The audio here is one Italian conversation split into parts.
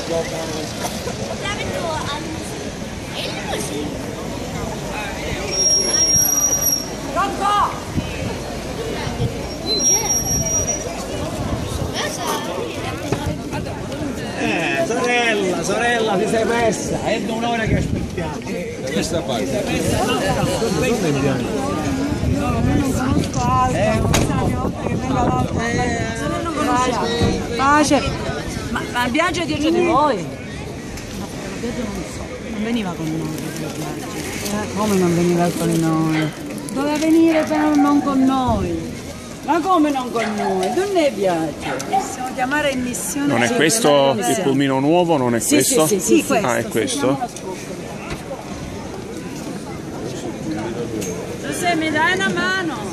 Sorella, ti sei persa, è da un'ora che aspettiamo. Questa parte. Pace. Ma Biagio è dietro di voi? Non veniva con noi. Come non veniva con noi? Doveva venire però non con noi. Ma come non con noi? Non è Biagio. Possiamo chiamare in missione. Non è questo il pulmino nuovo? Non è questo? Sì, questo. Ah, è questo? Giuseppe, mi dai una mano?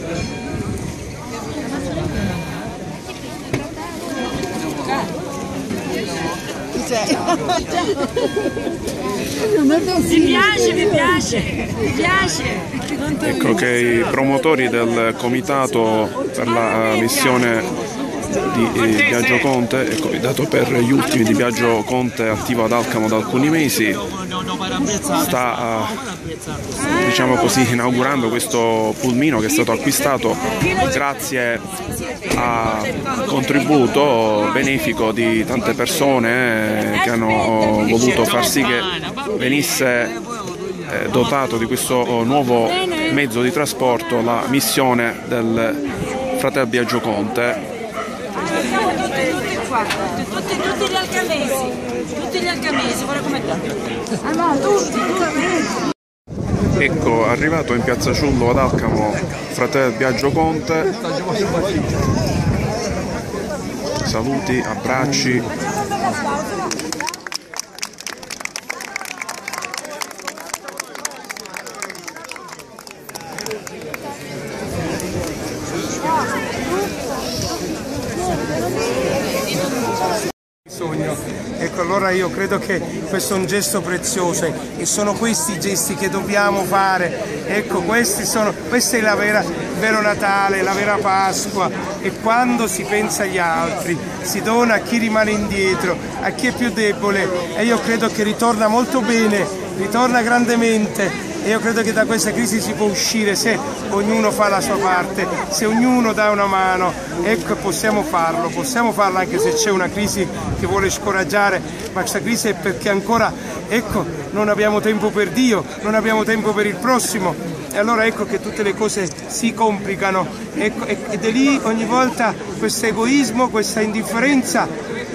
Mi piace. Ecco che i promotori del comitato per la missione di Biagio Conte, il comitato per gli ultimi di Biagio Conte, attivo ad Alcamo da alcuni mesi, sta diciamo così inaugurando questo pulmino che è stato acquistato grazie al contributo benefico di tante persone che hanno voluto far sì che venisse dotato di questo nuovo mezzo di trasporto la missione del fratello Biagio Conte. Tutti gli alcamesi, guarda come Ecco, arrivato in piazza Ciullo ad Alcamo, fratello Biagio Conte. Saluti, abbracci. Ecco, allora io credo che questo è un gesto prezioso e sono questi i gesti che dobbiamo fare. Ecco, questo è il vero Natale, la vera Pasqua, e quando si pensa agli altri, si dona a chi rimane indietro, a chi è più debole, e io credo che ritorna molto bene, ritorna grandemente. E io credo che da questa crisi si può uscire se ognuno fa la sua parte, se ognuno dà una mano. Ecco, possiamo farlo anche se c'è una crisi che vuole scoraggiare, ma questa crisi è perché ancora, ecco, non abbiamo tempo per Dio, non abbiamo tempo per il prossimo, e allora ecco che tutte le cose si complicano, ecco, ed è lì ogni volta questo egoismo, questa indifferenza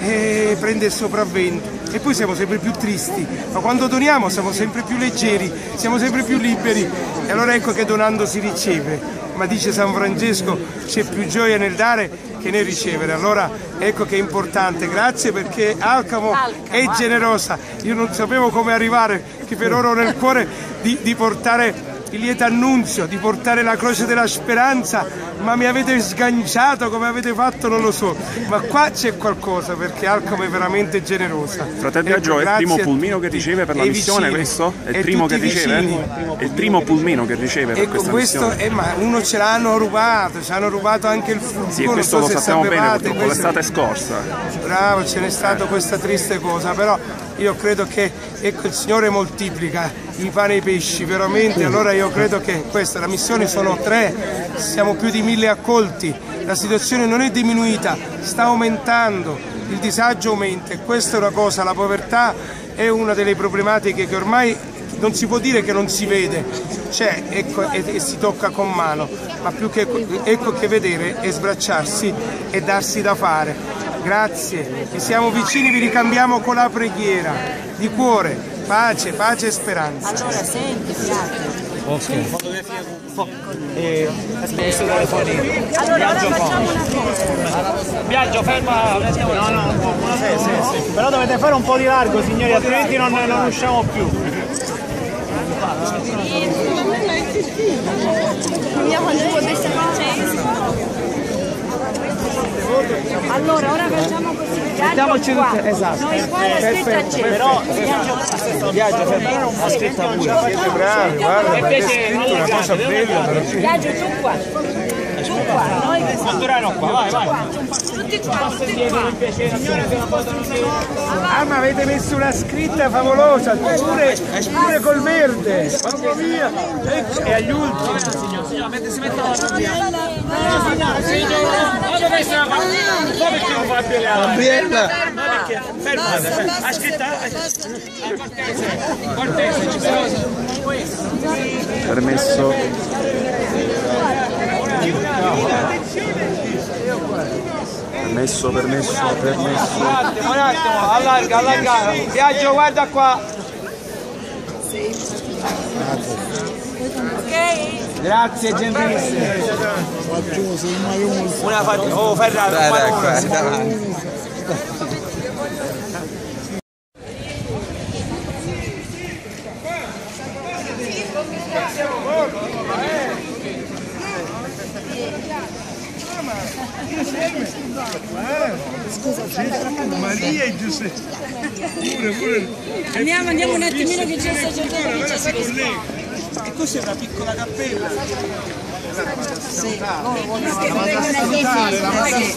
prende il sopravvento. E poi siamo sempre più tristi, ma quando doniamo siamo sempre più leggeri, siamo sempre più liberi, e allora ecco che donando si riceve, ma dice San Francesco c'è più gioia nel dare che nel ricevere. Allora ecco che è importante, grazie, perché Alcamo è generosa. Io non sapevo come arrivare, che per ora ho nel cuore di portare il lieto annunzio, di portare la croce della speranza, ma mi avete sganciato, come avete fatto non lo so, ma qua c'è qualcosa, perché Alcamo è veramente generosa. Fratello Biagio, è il primo pulmino che riceve per la missione, questo? È il primo che riceve? È il primo pulmino che riceve per questa missione? Ma uno ce l'hanno rubato, ci hanno rubato anche il furgone. Sì, questo lo sappiamo bene, purtroppo l'estate scorsa. Bravo, ce n'è stata questa triste cosa, però io credo che, ecco, il Signore moltiplica i pani e i pesci, veramente. Allora io credo che questa, la missione sono 3, siamo più di 1000 accolti, la situazione non è diminuita, sta aumentando, il disagio aumenta, e questa è una cosa, la povertà è una delle problematiche che ormai non si può dire che non si vede, c'è, ecco, e si tocca con mano, ma più che ecco che vedere è sbracciarsi e darsi da fare. Grazie, vi siamo vicini, vi ricambiamo con la preghiera di cuore, pace, pace e speranza. Allora senti, Biagio. Allora facciamo una cosa. Biagio, ferma. No, sì. Però dovete fare un po' di largo, signori, altrimenti non usciamo più. Allora, ora facciamo così. Mettiamoci tutte, esatto. Noi qua aspetta c'è. Però Biagio, ferma. Aspetta pure. Siete bravi, guarda, perché è scritto una cosa bella. Biagio, tu qua. Maturano qua, vai, vai. Tutti qua, tutti qua. Ah, ma avete messo una scritta favolosa, pure col verde. Mamma mia. E agli ultimi. Signora, mentre si mettono la famiglia. Dove questa è la famiglia? Non perché non fa Gabriella. Fermate, aspetta. Cortese, ci sono. Permesso. Permesso. Un attimo, allarga. Viaggio, guarda qua. Ok? Grazie, gentilissimo. Una fatta. Oh, Ferrari. Maria e Giuseppe. Pure. Andiamo un attimino che c'è il sacerdote che ci risponde. E cos'è una piccola cappella? Sì. Che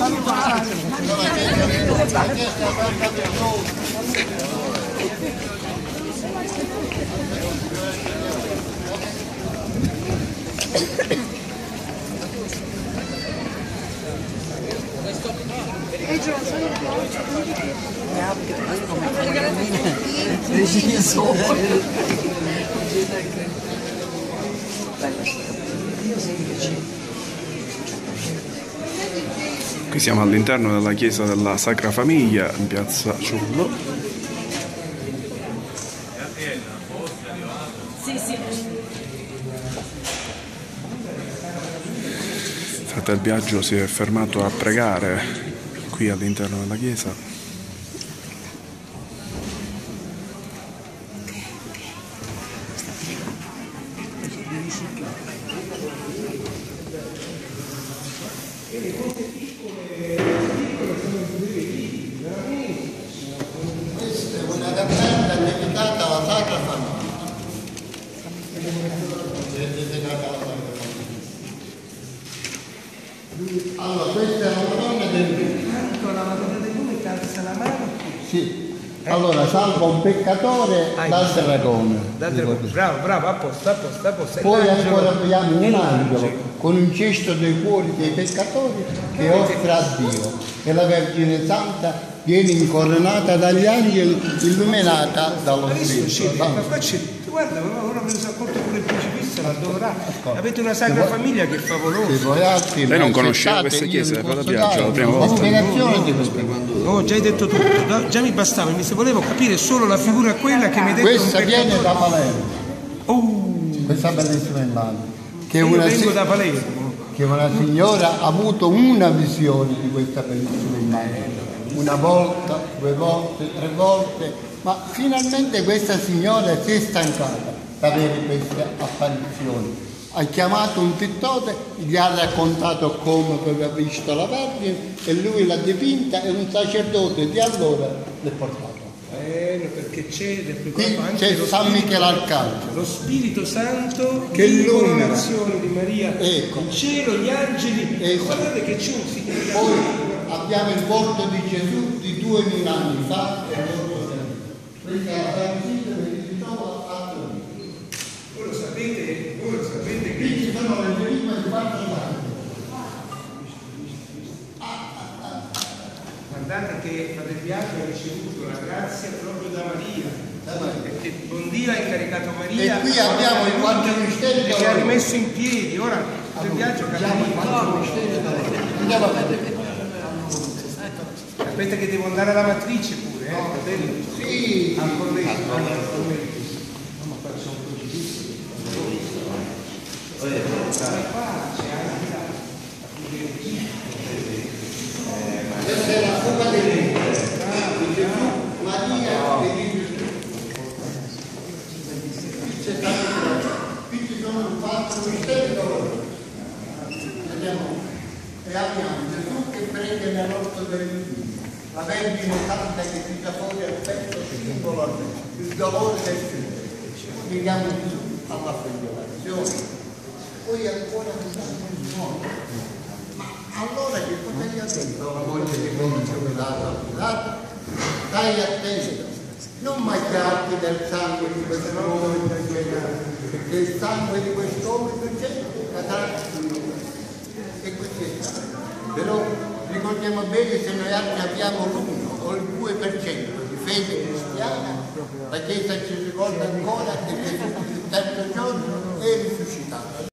Qui siamo all'interno della chiesa della Sacra Famiglia in piazza Ciullo. Sì. Fratel Biagio si è fermato a pregare qui all'interno della chiesa. Questa è una cappella dedicata alla Sacra Famiglia. Allora, questa è la Madonna del Lume. La Madonna del Lume calza la mano. Sì. Allora, salva un peccatore dal dragone. Bravo, a posto. Poi ancora abbiamo un angelo con un cesto dei cuori dei peccatori che offre a Dio. E la Vergine Santa viene incoronata dagli angeli, illuminata dallo Spirito. Ma qua c'è, guarda, ora me ne sono accorto pure il principessa, l'adora. Avete una Sacra Famiglia che è favolosa. Lei non conosceva queste chiese, Fratel Biagio, la prima volta? Spiegazione di questo. No, già hai detto tutto, già mi bastava, se volevo capire solo la figura quella che mi hai detto. Questa viene da Palermo. Questa bellissima immagine. Che Io vengo da Palermo. Che una signora ha avuto una visione di questa bellissima immagine. Una volta, 2 volte, 3 volte, ma finalmente questa signora si è stancata di avere queste apparizioni. Ha chiamato un pittore, gli ha raccontato come aveva visto la Vergine e lui l'ha dipinta e un sacerdote di allora l'ha portato. Perché Qui c'è San Michele Arcangelo. Lo Spirito Santo che illumina di Maria, ecco. Il cielo, gli angeli, ecco. Guardate che c'è un significato. Poi abbiamo il volto di Gesù di 2000 anni fa e il volto di questa è la Vergine che si trova a Torino. Voi lo sapete Qui ci sono le prime di 4 anni. Guardate che Fratel Biagio ha ricevuto la grazia proprio da Maria. Perché buon Dio ha incaricato Maria. E qui abbiamo i 4 misteri che ha rimesso in piedi. Ora Fratel Biagio andiamo a vedere. Aspetta che devo andare alla matrice pure, fratello. Sì. Al collegio. Questa è la fuga di Gesù, Maria e di Gesù. Qui ci sono 4 misteri dolorosi. E abbiamo Gesù che prende nell'orto del Dio, la Vergine Santa che si da fuori al petto simbolo al petto, il dolore del figlio. Vediamo Gesù alla figliolazione. Poi ancora un nuovo. Allora che cosa gli ha detto la moglie di Ponzio Pilato? Stai attento, non mangiarti del sangue di quest'uomo innocente, perché il sangue di quest'uomo innocente cadrà su noi. E così è stato. Però ricordiamo bene, se noi altri abbiamo l'1 o il 2% di fede cristiana, la Chiesa ci ricorda ancora che Gesù il terzo giorno è risuscitato.